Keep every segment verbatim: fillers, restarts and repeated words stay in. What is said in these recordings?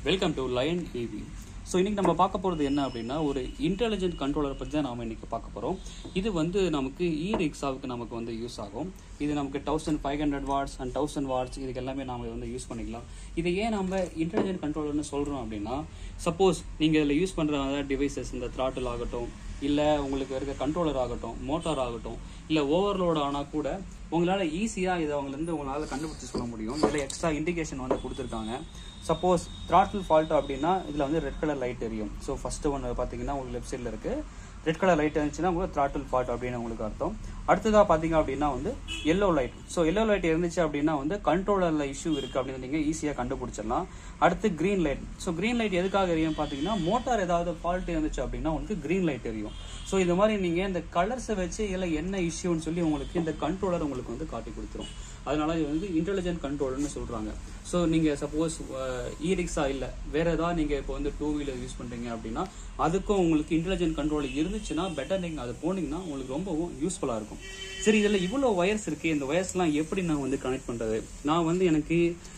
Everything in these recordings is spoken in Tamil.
Welcome to Lion AV. So இன்றைக்கி நம்ம பார்க்க போகிறது என்ன அப்படின்னா, ஒரு இன்டெலிஜென்ட் கண்ட்ரோலர் பற்றி தான் நாம் இன்றைக்கி பார்க்க போகிறோம். இது வந்து நமக்கு இ ரிக்ஷாவுக்கு நமக்கு வந்து யூஸ் ஆகும். இது நமக்கு thousand five hundred watts and thousand watts இதுக்கு எல்லாமே நாம் வந்து யூஸ் பண்ணிக்கலாம். இதை ஏன் நம்ம இன்டெலிஜென்ட் கண்ட்ரோலர்னு சொல்கிறோம் அப்படின்னா, சப்போஸ் நீங்கள் இதில் யூஸ் பண்ணுற டிவைசஸ் இந்த த்ராட்டில் ஆகட்டும், இல்லை உங்களுக்கு இருக்க கண்ட்ரோலர் ஆகட்டும், மோட்டார் ஆகட்டும், இல்லை ஓவர்லோட் ஆனால் கூட உங்களால் ஈஸியாக இதை அவங்கலேருந்து உங்களால் கண்டுபிடிச்சி சொல்ல முடியும். இதில் எக்ஸ்ட்ரா இண்டிகேஷன் வந்து கொடுத்துருக்காங்க. சப்போஸ் த்ராட்டில் ஃபால்ட் அப்படின்னா இதில் வந்து ரெட் கலர் லைட் எரியும். ஸோ ஃபஸ்ட்டு ஒன்று பார்த்தீங்கன்னா உங்களுக்கு லெஃப்ட் சைடில் இருக்குது ரெட் கலர் லைட் இருந்துச்சுன்னா உங்களுக்கு த்ராட்டில் ஃபால்ட் அப்படின்னு உங்களுக்கு அர்த்தம். அடுத்ததாக பார்த்தீங்க அப்படின்னா வந்து yellow light. So yellow light இருந்துச்சு அப்படின்னா வந்து கண்ட்ரோலரில் இஷ்யூ இருக்குது அப்படின்னு நீங்கள் ஈஸியாக கண்டுபிடிச்சிடலாம். அடுத்து green light. So green light எதுக்காக எரியும் பார்த்தீங்கன்னா, மோட்டார் ஏதாவது ஃபால்ட் இருந்துச்சு அப்படின்னா உங்களுக்கு க்ரீன் லைட் எரியும். ஸோ இது மாதிரி நீங்கள் இந்த கலர்ஸை வச்சு இல்லை என்ன இஷ்யூன்னு சொல்லி உங்களுக்கு இந்த கண்ட்ரோலர் உங்களுக்கு வந்து காட்டி கொடுத்துரும். அதனால இது வந்து இன்டெலிஜென்ட் கண்ட்ரோலர்னு சொல்கிறாங்க. ஸோ நீங்கள் சப்போஸ் இ ரிக்ஷா இல்லை வேறு ஏதாவது நீங்கள் இப்போ வந்து டூ வீலர் யூஸ் பண்ணுறீங்க அப்படின்னா அதுக்கும் உங்களுக்கு இன்டெலிஜென்ட் கண்ட்ரோல் இருந்துச்சுன்னா பெட்டர் நீங்கள் அது போனீங்கன்னா உங்களுக்கு ரொம்பவும் யூஸ்ஃபுல்லாக இருக்கும். சரி, இதில் இவ்வளோ ஒயர்ஸ் இருக்குது, இந்த ஒயர்ஸ்லாம் எப்படி நான் வந்து கனெக்ட் பண்ணுறது? நான் வந்து எனக்கு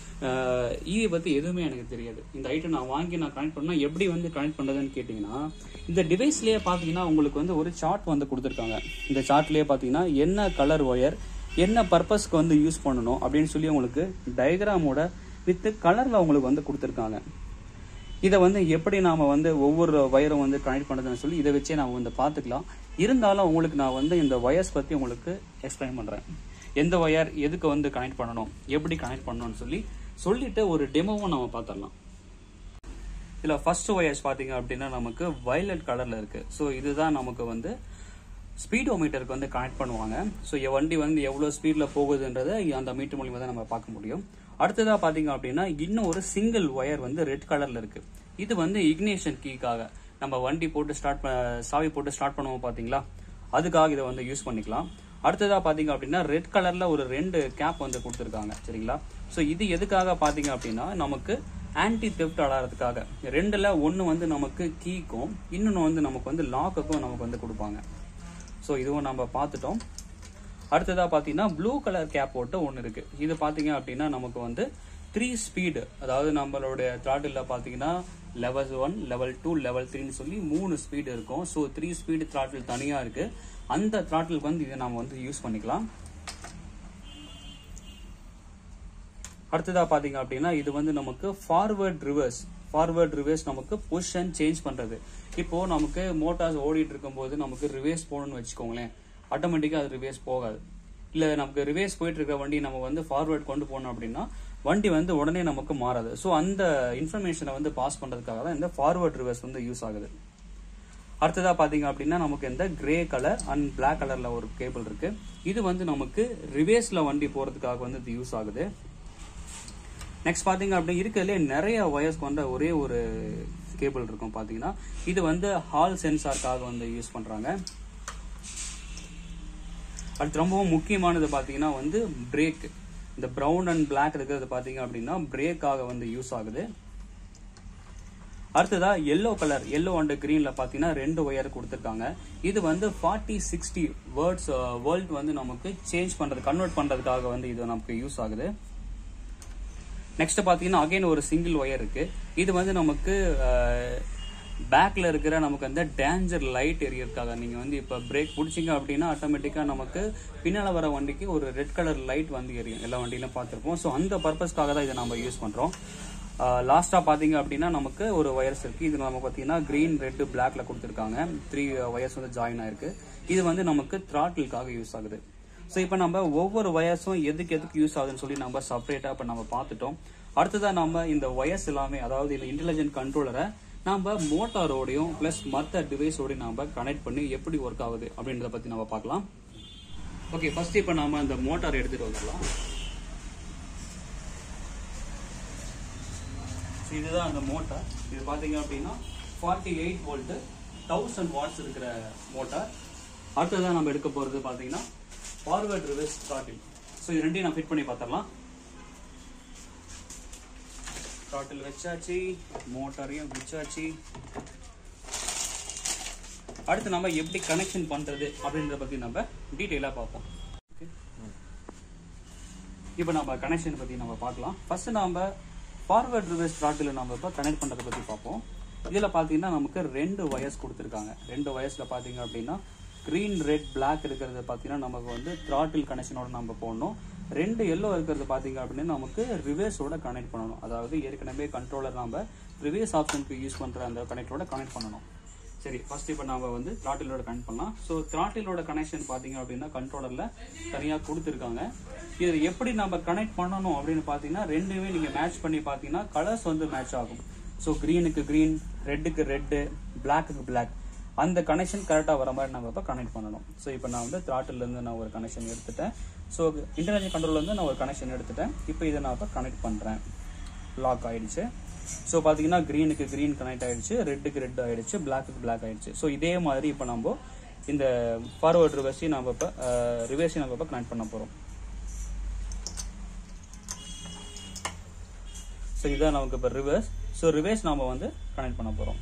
ஈவை பற்றி எதுவுமே எனக்கு தெரியாது. இந்த ஐட்டம் நான் வாங்கி நான் கனெக்ட் பண்ணால் எப்படி வந்து கனெக்ட் பண்ணுறதுன்னு கேட்டிங்கன்னா, இந்த டிவைஸ்லேயே பார்த்தீங்கன்னா உங்களுக்கு வந்து ஒரு சார்ட் வந்து கொடுத்துருக்காங்க. இந்த சார்ட்லேயே பார்த்தீங்கன்னா என்ன கலர் ஒயர் என்ன பர்பஸ்க்கு வந்து யூஸ் பண்ணணும் அப்படின்னு சொல்லி உங்களுக்கு டயக்ராமோட வித் கலரில் உங்களுக்கு வந்து கொடுத்துருக்காங்க. இதை வந்து எப்படி நாம் வந்து ஒவ்வொரு ஒயரும் வந்து கனெக்ட் பண்ணுறதுன்னு சொல்லி இதை வச்சே நாம் வந்து பார்த்துக்கலாம். இருந்தாலும் உங்களுக்கு நான் வந்து இந்த ஒயர்ஸ் பற்றி உங்களுக்கு எக்ஸ்பிளைன் பண்ணுறேன். எந்த ஒயர் எதுக்கு வந்து கனெக்ட் பண்ணணும், எப்படி கனெக்ட் பண்ணணும்னு சொல்லி சொல்லிட்டு ஒரு டெமோவும் நம்ம பார்த்துடலாம். இதில் ஃபர்ஸ்ட் ஒயர்ஸ் பார்த்தீங்க அப்படின்னா நமக்கு வயலட் கலரில் இருக்குது. ஸோ இதுதான் நமக்கு வந்து ஸ்பீடோமீட்டருக்கு வந்து கனெக்ட் பண்ணுவாங்க. ஸோ வண்டி வந்து எவ்வளோ ஸ்பீடில் போகுதுன்றதை அந்த மீட்டர் மூலியமாக தான் நம்ம பார்க்க முடியும். அடுத்ததாக பார்த்தீங்க அப்படின்னா இன்னும் ஒரு சிங்கிள் ஒயர் வந்து ரெட் கலரில் இருக்குது. இது வந்து இக்னிஷன் கீக்காக நம்ம வண்டி போட்டு ஸ்டார்ட் சாவி போட்டு ஸ்டார்ட் பண்ணுவோம் பார்த்தீங்களா, அதுக்காக இதை வந்து யூஸ் பண்ணிக்கலாம். அடுத்ததாக பார்த்தீங்க அப்படின்னா ரெட் கலரில் ஒரு ரெண்டு கேப் வந்து கொடுத்துருக்காங்க. சரிங்களா? ஸோ இது எதுக்காக பார்த்தீங்க அப்படின்னா நமக்கு ஆன்டி தெஃப்ட் அலாரத்துக்காக. ரெண்டில் ஒன்று வந்து நமக்கு கீக்கும் இன்னொன்று வந்து நமக்கு வந்து லாக்குக்கும் நமக்கு வந்து கொடுப்பாங்க. ஸோ இதுவும் நம்ம பார்த்துட்டோம். அடுத்ததாக பார்த்தீங்கன்னா ப்ளூ கலர் கேப் போட்டு ஒன்று இருக்குது. இது பார்த்தீங்க அப்படின்னா நமக்கு வந்து த்ரீ ஸ்பீடு, அதாவது நம்மளுடைய த்ராட்டிலில் பார்த்தீங்கன்னா level one level two level த்ரீன்னு சொல்லி மூணு ஸ்பீடு இருக்கும். ஸோ த்ரீ ஸ்பீடு த்ராட்டில் தனியாக இருக்குது. அந்த த்ராட்டிலுக்கு வந்து இதை நம்ம வந்து யூஸ் பண்ணிக்கலாம். அடுத்ததாக பார்த்தீங்க அப்படின்னா இது வந்து நமக்கு ஃபார்வர்ட் ரிவர்ஸ் ஃபார்வர்ட் ரிவர்ஸ் நமக்கு புஷ் அண்ட் சேஞ்ச் பண்ணுறது. இப்போது நமக்கு மோட்டார்ஸ் ஓடிட்டு இருக்கும்போது நமக்கு ரிவர்ஸ் போகணும்னு வச்சுக்கோங்களேன், ஆட்டோமேட்டிக்காக அது ரிவர்ஸ் போகாது. இல்லை நமக்கு ரிவர்ஸ் போயிட்டு இருக்க வண்டி நம்ம வந்து ஃபார்வர்ட் கொண்டு போனோம் அப்படின்னா வண்டி வந்து உடனே நமக்கு மாறாது. ஸோ அந்த இன்ஃபர்மேஷனை வந்து பாஸ் பண்ணுறதுக்காக தான் இந்த ஃபார்வர்ட் ரிவர்ஸ் வந்து யூஸ் ஆகுது. அடுத்ததாக பார்த்தீங்க அப்படின்னா நமக்கு இந்த கிரே கலர் அண்ட் பிளாக் கலரில் ஒரு கேபிள் இருக்குது. இது வந்து நமக்கு ரிவர்ஸில் வண்டி போகிறதுக்காக வந்து இது யூஸ் ஆகுது. நெக்ஸ்ட் பார்த்தீங்க அப்படின்னா இருக்கிறதுலே நிறைய ஒயர்ஸ் கொண்ட ஒரே ஒரு கேபிள் இருக்கும். பார்த்தீங்கன்னா இது வந்து ஹால் சென்சார்க்காக வந்து யூஸ் பண்ணுறாங்க. அடுத்து ரொம்பவும் முக்கியமானது பார்த்தீங்கன்னா வந்து பிரேக். இந்த ப்ரௌன் அண்ட் பிளாக் இருக்கிறது பார்த்தீங்க அப்படின்னா பிரேக்காக வந்து யூஸ் ஆகுது. அடுத்ததா எல்லோ கலர் எல்லோ அண்ட் கிரீன்ல பார்த்தீங்கன்னா ரெண்டு ஒயர் கொடுத்துருக்காங்க. இது வந்து ஃபார்ட்டி சிக்ஸ்டி வேர்ட்ஸ் வேர்ல்ட் வந்து நமக்கு சேஞ்ச் பண்ணுறது கன்வெர்ட் பண்ணுறதுக்காக வந்து இது நமக்கு யூஸ் ஆகுது. நெக்ஸ்ட் பார்த்தீங்கன்னா அகைன் ஒரு சிங்கிள் ஒயர் இருக்கு. இது வந்து நமக்கு பேக்ல இருக்கிற நமக்கு அந்த டேஞ்சர் லைட் எரியறதுக்காக. நீங்கள் வந்து இப்போ பிரேக் பிடிச்சிங்க அப்படின்னா ஆட்டோமேட்டிக்காக நமக்கு பின்னால் வர வண்டிக்கு ஒரு ரெட் கலர் லைட் வந்து எரியும். எல்லா வண்டியிலும் பார்த்துருப்போம். ஸோ அந்த பர்பஸ்க்காக தான் இதை நம்ம யூஸ் பண்ணுறோம். லாஸ்ட்டாக பார்த்தீங்க அப்படின்னா நமக்கு ஒரு ஒயர்ஸ் இருக்குது. இது நம்ம பார்த்தீங்கன்னா க்ரீன் ரெட்டு பிளாக்ல கொடுத்துருக்காங்க. த்ரீ ஒயர்ஸ் வந்து ஜாயின் ஆயிருக்கு. இது வந்து நமக்கு த்ராட்டிலுக்காக யூஸ் ஆகுது. ஸோ இப்போ நம்ம ஒவ்வொரு ஒயர்ஸும் எதுக்கு எதுக்கு யூஸ் ஆகுதுன்னு சொல்லி நம்ம செப்பரேட்டாக இப்போ நம்ம பார்த்துட்டோம். அடுத்ததான் நம்ம இந்த ஒயர்ஸ் எல்லாமே, அதாவது இந்த இன்டெலிஜென்ட் கண்ட்ரோலரை நம்ம மோட்டாரோடையும் ப்ளஸ் மற்ற டிவைஸோடையும் நம்ம கனெக்ட் பண்ணி எப்படி ஒர்க் ஆகுது அப்படின்றத பற்றி நம்ம பார்க்கலாம். ஓகே, ஃபர்ஸ்ட் இப்போ நம்ம இந்த மோட்டார் எடுத்துகிட்டு வந்துடலாம். இதுதான் அந்த மோட்டார். இது பார்த்தீங்க அப்படின்னா forty eight volt thousand watts இருக்கிற மோட்டார். அடுத்ததான் நம்ம எடுக்க போகிறது பார்த்தீங்கன்னா ஃபார்வர்ட் ரிவர்ஸ் த்ராட்டில். ஸோ இது ரெண்டையும் நான் ஃபிட் பண்ணி பார்த்துடலாம். த்ராட்டில் வச்சாச்சு, மோட்டாரையும் வச்சாச்சு. அடுத்து நம்ம எப்படி கனெக்ஷன் பண்ணுறது அப்படின்றத பற்றி நம்ம டீட்டெயிலாக பார்ப்போம். ஓகே, இப்போ நம்ம கனெக்ஷன் பற்றி நம்ம பார்க்கலாம். ஃபர்ஸ்ட் நம்ம ஃபார்வர்ட் ரிவர்ஸ் த்ராட்டில் நம்ம இப்போ கனெக்ட் பண்ணுறதை பற்றி பார்ப்போம். இதில் பார்த்தீங்கன்னா நமக்கு ரெண்டு வயர்ஸ் கொடுத்துருக்காங்க. ரெண்டு வயர்ஸில் பார்த்தீங்க அப்படின்னா க்ரீன் ரெட் பிளாக் இருக்கிறது பார்த்தீங்கன்னா நமக்கு வந்து த்ராட்டில் கனெக்ஷனோட நம்ம போடணும். ரெண்டு எல்லோ இருக்கிறது பார்த்தீங்க அப்படின்னா நமக்கு ரிவர்ஸோட கனெக்ட் பண்ணணும். அதாவது ஏற்கனவே கண்ட்ரோலர் நம்ம ரிவர்ஸ் ஆப்ஷனுக்கு யூஸ் பண்ணுற அந்த கனெக்டரோட கனெக்ட் பண்ணணும். சரி, ஃபர்ஸ்ட் இப்போ நம்ம வந்து த்ராட்டிலோட கனெக்ட் பண்ணலாம். ஸோ த்ராட்டிலோட கனெக்ஷன் பார்த்தீங்க அப்படின்னா கண்ட்ரோலரில் தனியாக கொடுத்துருக்காங்க. இது எப்படி நம்ம கனெக்ட் பண்ணணும் அப்படின்னு பார்த்தீங்கன்னா ரெண்டுமே நீங்கள் மேட்ச் பண்ணி பார்த்தீங்கன்னா கலர்ஸ் வந்து மேட்ச் ஆகும். ஸோ க்ரீனுக்கு க்ரீன், ரெட்டுக்கு ரெட்டு, பிளாக்குக்கு பிளாக், அந்த கனெக்ஷன் கரெக்டாக வர மாதிரி நம்ம இப்போ கனெக்ட் பண்ணணும். ஸோ இப்போ நான் வந்து த்ராட்டிலேருந்து நான் ஒரு கனெக்ஷன் எடுத்துட்டேன். ஸோ இன்டெலிஜென்ட் கண்ட்ரோல்லேருந்து நான் ஒரு கனெக்ஷன் எடுத்துட்டேன். இப்போ இதை நான் இப்போ கனெக்ட் பண்ணுறேன். லாக் ஆகிடுச்சு. ஸோ பார்த்தீங்கன்னா க்ரீனுக்கு க்ரீன் கனெக்ட் ஆகிடுச்சு, ரெட்டுக்கு ரெட் ஆகிடுச்சு, பிளாக்குக்கு பிளாக் ஆகிடுச்சு. ஸோ இதே மாதிரி இப்போ நம்ம இந்த ஃபார்வர்ட் ரிவர்ஸையும் நம்ம இப்போ ரிவர்ஸையும் நம்ம இப்போ கனெக்ட் பண்ண போகிறோம். ஸோ இதுதான் நமக்கு இப்போ ரிவர்ஸ். ஸோ ரிவர்ஸ் நாம வந்து கனெக்ட் பண்ண போகிறோம்.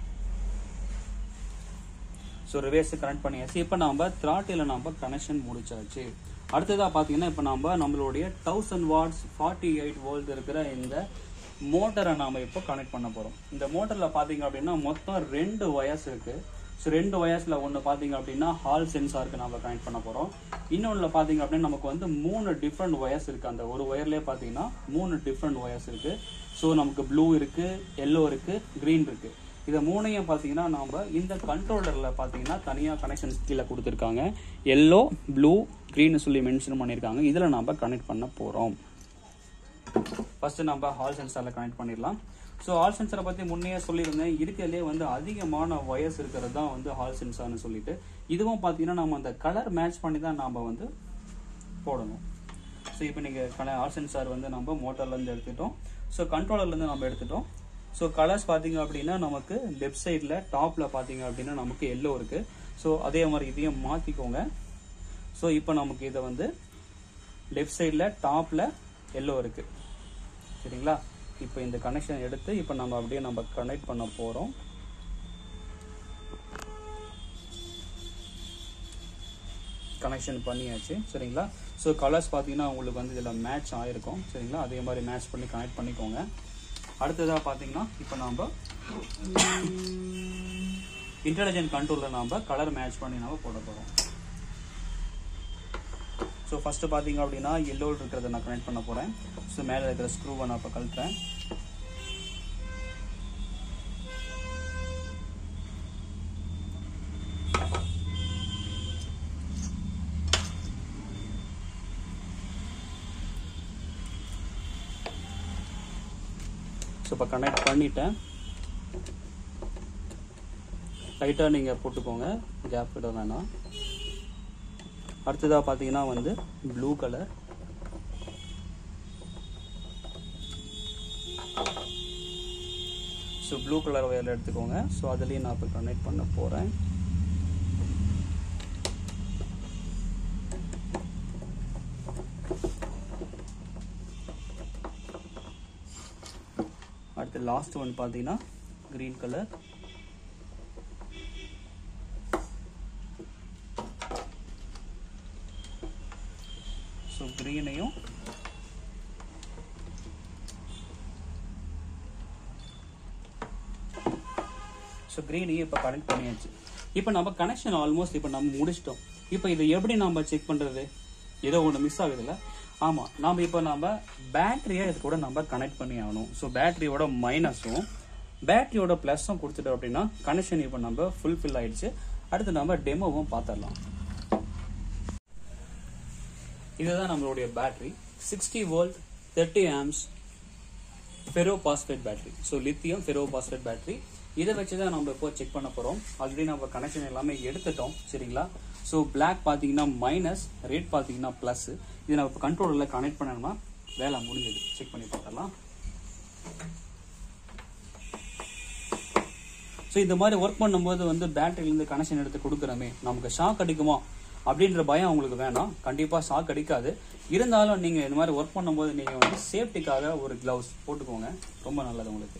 ஸோ ரிவர்ஸ் கனெக்ட் பண்ணியாச்சு. இப்போ நம்ம த்ராட்டில் நம்ம கனெக்ஷன் முடிச்சாச்சு. அடுத்ததாக பார்த்தீங்கன்னா இப்போ நம்ம நம்மளுடைய thousand watts forty eight volt இருக்கிற இந்த மோட்டரை நாம் இப்போ கனெக்ட் பண்ண போகிறோம். இந்த மோட்டரில் பார்த்தீங்க அப்படின்னா மொத்தம் ரெண்டு வயர்ஸ் இருக்குது. ஸோ ரெண்டு வயர்ஸில் ஒன்று பார்த்தீங்க அப்படின்னா ஹால் சென்சாருக்கு நம்ம கனெக்ட் பண்ண போகிறோம். இன்னொன்றில் பார்த்தீங்க அப்படின்னா நமக்கு வந்து மூணு டிஃப்ரெண்ட் வயர்ஸ் இருக்குது. அந்த ஒரு ஒயர்லேயே பார்த்தீங்கன்னா மூணு டிஃப்ரெண்ட் வயர்ஸ் இருக்குது. ஸோ நமக்கு ப்ளூ இருக்குது, எல்லோ இருக்குது, க்ரீன் இருக்குது. இதை மூணையும் பார்த்தீங்கன்னா நம்ம இந்த கண்ட்ரோலரில் பார்த்தீங்கன்னா தனியாக கனெக்ஷன்ஸ் கீழே கொடுத்துருக்காங்க. எல்லோ, ப்ளூ, க்ரீன்னு சொல்லி மென்ஷன் பண்ணியிருக்காங்க. இதில் நம்ம கனெக்ட் பண்ண போகிறோம். ஃபர்ஸ்ட் நம்ம ஹால் சென்சாரில் கனெக்ட் பண்ணிடலாம். ஸோ ஹால் சென்சாரை பற்றி முன்னையே சொல்லியிருந்தேன். இருக்கிறதுலே வந்து அதிகமான வயர்ஸ் இருக்கிறது தான் வந்து ஹால் சென்சார்னு சொல்லிட்டு. இதுவும் பார்த்தீங்கன்னா நம்ம அந்த கலர் மேட்ச் பண்ணி தான் நாம் வந்து போடணும். ஸோ இப்போ நீங்கள் கலர் ஹால் சென்சார் வந்து நம்ம மோட்டர்லேருந்து எடுத்துட்டோம். ஸோ கண்ட்ரோலர்லேருந்து நம்ம எடுத்துட்டோம். ஸோ கலர்ஸ் பார்த்தீங்க அப்படின்னா நமக்கு லெஃப்ட் சைடில் டாப்பில் பார்த்தீங்க அப்படின்னா நமக்கு எல்லோ இருக்குது. ஸோ அதே மாதிரி இதையும் மாற்றிக்கோங்க. ஸோ இப்போ நமக்கு இதை வந்து லெஃப்ட் சைடில் டாப்பில் எல்லோ இருக்குது. சரிங்களா? இப்போ இந்த கனெக்ஷன் எடுத்து இப்போ நம்ம அப்படியே நம்ம கனெக்ட் பண்ண போகிறோம். கனெக்ஷன் பண்ணியாச்சு. சரிங்களா? ஸோ கலர்ஸ் பார்த்தீங்கன்னா உங்களுக்கு வந்து இதில் மேட்ச் ஆகிருக்கும். சரிங்களா? அதே மாதிரி மேட்ச் பண்ணி கனெக்ட் பண்ணிக்கோங்க. அடுத்ததாக பார்த்தீங்கன்னா இப்போ நாம் இன்டெலிஜென்ட் கண்ட்ரோலில் நாம் கலர் மேட்ச் பண்ணி நாம் போட போகிறோம். ஸோ ஃபஸ்ட்டு பார்த்தீங்க அப்படின்னா எல்லோ இருக்கிறத நான் கனெக்ட் பண்ண போகிறேன். ஸோ மேலே இருக்கிற ஸ்க்ரூவை நான் இப்போ கழட்டுறேன். ஸோ இப்போ கனெக்ட் பண்ணிட்டேன். டைட்டாக நீங்கள் போட்டுக்கோங்க, கேப் விட வேணாம். அடுத்ததாக பார்த்தீங்கன்னா வந்து blue colour. So blue colour ஒயரில் எடுத்துக்கோங்க. ஸோ அதுலேயும் நான் இப்போ கனெக்ட் பண்ண போகிறேன். அடுத்து லாஸ்ட் ஒன் பார்த்தீங்கன்னா க்ரீன் கலர். ஸோ க்ரீனையும் ஸோ க்ரீனையும் இப்போ கனெக்ட் பண்ணியாச்சு. இப்போ நம்ம கனெக்ஷன் ஆல்மோஸ்ட் இப்போ நம்ம முடிச்சிட்டோம். இப்போ இதை எப்படி நம்ம செக் பண்ணுறது? ஏதோ ஒன்று மிஸ் ஆகுதுல்ல? ஆமாம், நாம் இப்போ நம்ம பேட்டரியை இது கூட நம்ம கனெக்ட் பண்ணி ஆகணும். ஸோ பேட்டரியோட மைனஸும் பேட்டரியோட ப்ளஸும் கொடுத்துட்டோம் அப்படின்னா கனெக்ஷன் இப்போ நம்ம ஃபுல்ஃபில் ஆயிடுச்சு. அடுத்து நம்ம டெமோவும் பார்த்துடலாம். இதுதான் நம்மளுடைய battery. Sixty volt thirty amps ferro phosphate battery. So lithium ferro phosphate battery. இதை வச்சு தான் நம்ம இப்போ செக் பண்ண போகிறோம். ஆல்ரெடி நம்ம கனெக்ஷன் எல்லாமே எடுத்துட்டோம். சரிங்களா? ஸோ பிளாக் பார்த்தீங்கன்னா மைனஸ், ரெட் பார்த்தீங்கன்னா ப்ளஸ். இது நம்ம இப்போ கண்ட்ரோலரில் கனெக்ட் பண்ணணும்னா வேலை முடிஞ்சது. செக் பண்ணி பார்த்துடலாம். ஸோ இந்த மாதிரி ஒர்க் பண்ணும்போது வந்து பேட்டரியிலேருந்து கனெக்ஷன் எடுத்து கொடுக்குறோமே, நமக்கு ஷாக் அடிக்குமா அப்படின்ற பயம் உங்களுக்கு வேணாம். கண்டிப்பாக ஷாக் அடிக்காது. இருந்தாலும் நீங்கள் இந்த மாதிரி ஒர்க் பண்ணும்போது நீங்கள் வந்து சேஃப்டிக்காக ஒரு க்ளவுஸ் போட்டுக்கோங்க. ரொம்ப நல்லது உங்களுக்கு.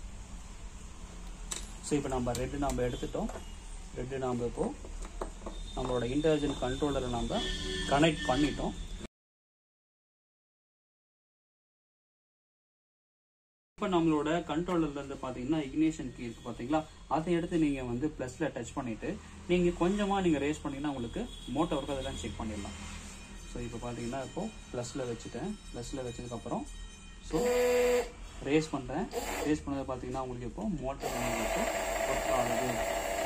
ஸோ இப்போ நம்ம ரெட்டு நம்ம எடுத்துட்டோம். ரெட்டு நாம் இப்போ நம்மளோட இன்டெலிஜென்ட் கண்ட்ரோலரை நம்ம கனெக்ட் பண்ணிட்டோம். இப்போ நம்மளோட கண்ட்ரோலர்ல இருந்து பாத்தீங்கன்னா இக்னிஷன் கீ இருக்கு பாத்தீங்களா, அதை எடுத்து நீங்க வந்து பிளஸ்ல டச் பண்ணிட்டு நீங்க கொஞ்சமா நீங்க ரேஸ் பண்ணீங்கன்னா உங்களுக்கு மோட்டர் ஒர்க் அதெல்லாம் செக் பண்ணிடலாம். ஸோ இப்போ பாத்தீங்கன்னா இப்போ பிளஸ்ல வச்சுட்டேன். பிளஸ்ல வச்சதுக்கு அப்புறம் ஸோ ரேஸ் பண்றேன். ரேஸ் பண்ணதை பாத்தீங்கன்னா உங்களுக்கு இப்போ மோட்டர் உங்களுக்கு ஒர்க் ஆகுது.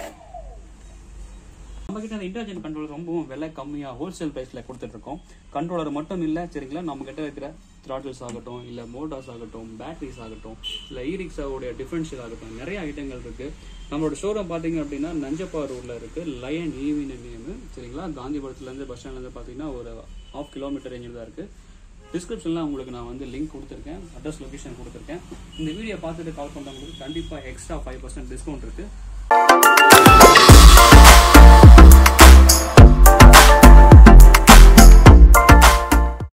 நம்ம கிட்ட அந்த இன்டெலிஜென்ட் கண்ட்ரோலர் ரொம்பவும் விலை கம்மியா ஹோல்சேல் பிரைஸ்ல கொடுத்துட்டு இருக்கோம். கண்ட்ரோலர் மட்டும் இல்ல சரிங்களா, நம்ம கிட்ட இருக்கிற த்ராட்டில்ஸ் ஆகட்டும், இல்ல மோட்டார்ஸ் ஆகட்டும், பேட்டரிஸ் ஆகட்டும், இல்ல இரிக்ஸாவுடைய டிஃபரன்ஷியல் ஆகட்டும், நிறைய ஐட்டங்கள் இருக்கு. நம்மளோட ஷோரூம் பாத்தீங்க அப்படின்னா நஞ்சப்பா ரோட்ல இருக்கு. லயன் ஈவின் நேம் சரிங்களா. காந்திபுரத்துல இருந்து பஸ் ஸ்டாண்ட்ல இருந்து பாத்தீங்கன்னா ஒரு ஹாஃப் கிலோமீட்டர் ரேஞ்சில் தான் இருக்கு. டிஸ்கிரிப்ஷன்ல உங்களுக்கு நான் வந்து லிங்க் கொடுத்துருக்கேன், அட்ரஸ் லொகேஷன் கொடுத்துருக்கேன். இந்த வீடியோ பார்த்துட்டு கால் பண்றவங்களுக்கு கண்டிப்பா எக்ஸ்ட்ரா ஃபைவ் பர்சன்ட் டிஸ்கவுண்ட் இருக்கு.